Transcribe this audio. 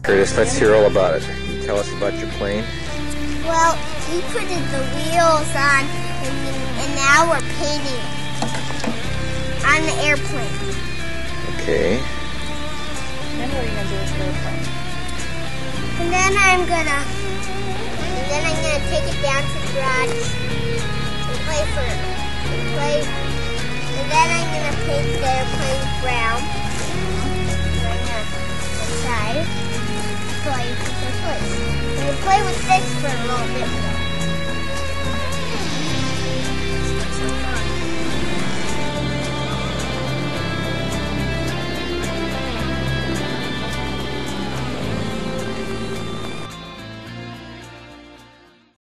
Curtis, let's hear all about it. Can you tell us about your plane? Well, we put the wheels on, and now we're painting it on the airplane. Okay. Then what are you going to do with the airplane? And then I'm gonna take it down to the garage and play. And then I'm gonna paint the airplane brown. Inside. I'm gonna play with this for a little bit.